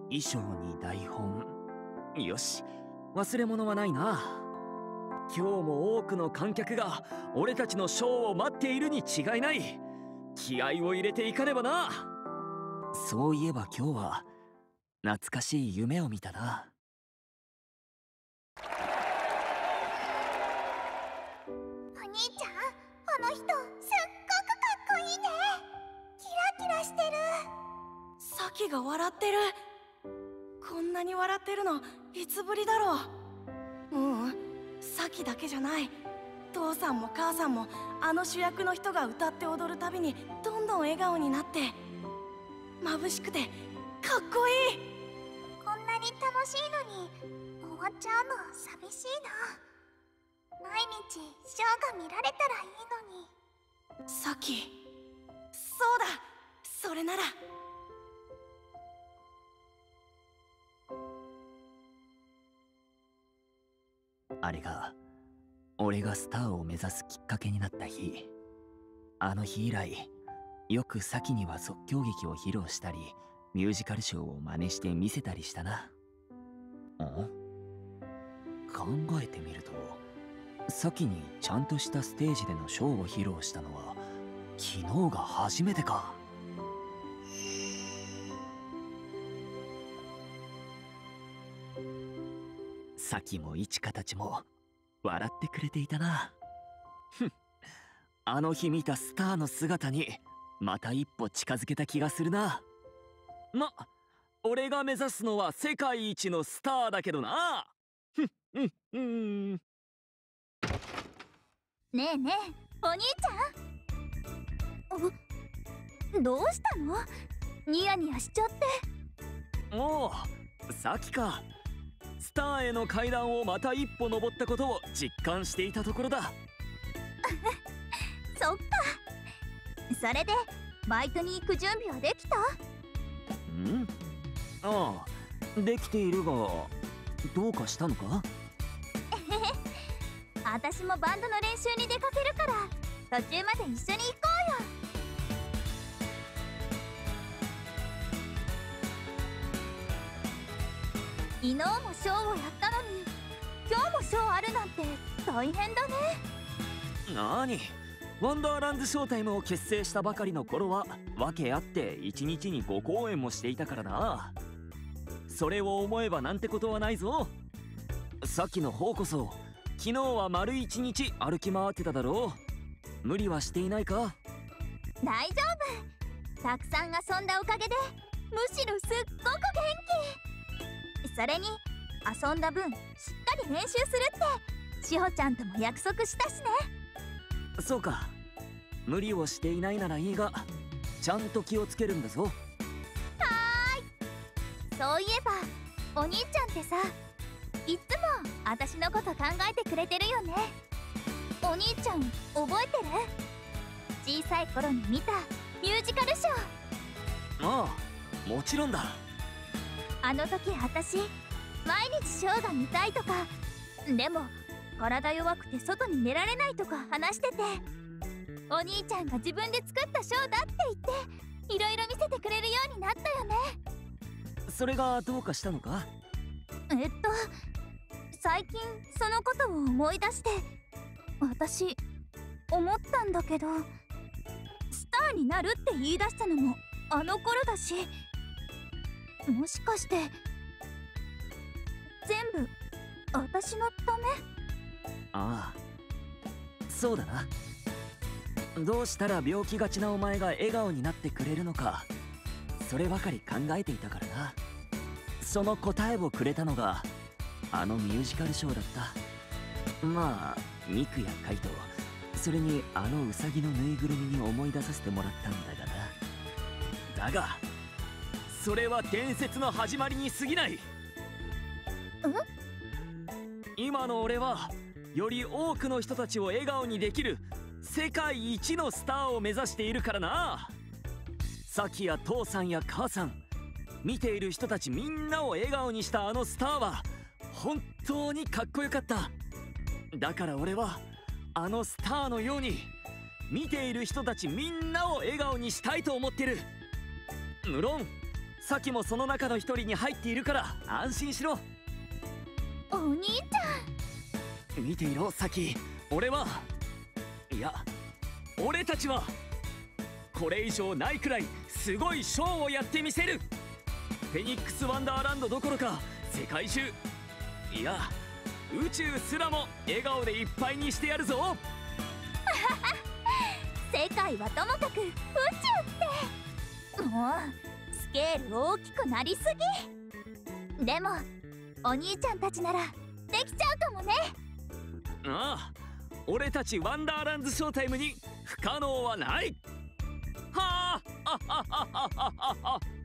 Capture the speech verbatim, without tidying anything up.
衣装に台本。よし、忘れ物はないな。今日も多くの観客が俺たちのショーを待っているに違いない。気合を入れていかねばな。そういえば今日は懐かしい夢を見たな。 お兄ちゃん、あの人すっごくかっこいいね。キラキラしてる。 サキが笑ってる。こんなに笑ってるのいつぶりだろう。ううん、サキだけじゃない。父さんも母さんもあの主役の人が歌って踊るたびにどんどん笑顔になって、眩しくてかっこいい。 こんなに楽しいのに終わっちゃうの寂しいな。毎日ショーが見られたらいいのに。 サキ、そうだ、それなら。 あれが俺がスターを目指すきっかけになった日。あの日以来よくサキには即興劇を披露したりミュージカルショーを真似して見せたりしたな。ん？考えてみるとサキにちゃんとしたステージでのショーを披露したのは昨日が初めてか。サキも一かたちも笑ってくれていたな。ふん、あの日見たスターの姿にまた一歩近づけた気がするな。ま、俺が目指すのは世界一のスターだけどな。ふんふんふん。 ねえねえ、お兄ちゃん。どうしたの？ニヤニヤしちゃって。 おお、さきか。スターへの階段をまた一歩登ったことを実感していたところだ。 そっか。それでバイトに行く準備はできた？ ん？ああ、できているがどうかしたのか？ 私もバンドの練習に出かけるから途中まで一緒に行こうよ。昨日もショーをやったのに今日もショーあるなんて大変だね。 なに、ワンダーランズショータイムを結成したばかりの頃は訳あっていちにちにご公演もしていたからな。それを思えばなんてことはないぞ。さっきの方こそ昨日は丸一日歩き回ってただろう。無理はしていないか？ 大丈夫。たくさん遊んだおかげでむしろすっごく元気。それに遊んだ分しっかり練習するってしほちゃんとも約束したしね。 そうか。無理をしていないならいいがちゃんと気をつけるんだぞ。はーい。そういえばお兄ちゃんってさ、いつも私のこと考えてくれてるよね。お兄ちゃん覚えてる？小さい頃に見たミュージカルショー。 ああ、もちろんだ。 あの時私毎日ショーが見たいとか、でも体弱くて外に出られないとか話してて、お兄ちゃんが自分で作ったショーだって言っていろいろ見せてくれるようになったよね。 それがどうかしたのか？ えっと最近そのことを思い出して、私思ったんだけど、スターになるって言い出したのもあの頃だし、もしかして全部私のため？ ああ、そうだな。どうしたら病気がちなお前が笑顔になってくれるのか、そればかり考えていたからな。その答えをくれたのがあのミュージカルショーだった。まあミクやカイト、それにあのウサギのぬいぐるみに思い出させてもらったんだがな。だがそれは伝説の始まりに過ぎない。今の俺はより多くの人たちを笑顔にできる世界一のスターを目指しているからな。サキや父さんや母さん、見ている人たちみんなを笑顔にしたあのスターは本当にかっこよかった。だから俺はあのスターのように見ている人たちみんなを笑顔にしたいと思ってる。無論サキもその中の一人に入っているから安心しろ。 お兄ちゃん見ていろサキ、俺はいや俺たちはこれ以上ないくらいすごいショーをやってみせる。フェニックスワンダーランドどころか世界中、いや宇宙すらも笑顔でいっぱいにしてやるぞ。 世界はともかく宇宙ってもうスケール大きくなりすぎ。でもお兄ちゃんたちならできちゃうかもね。 ああ、俺たちワンダーランズショータイムに不可能はない。はあはははははは。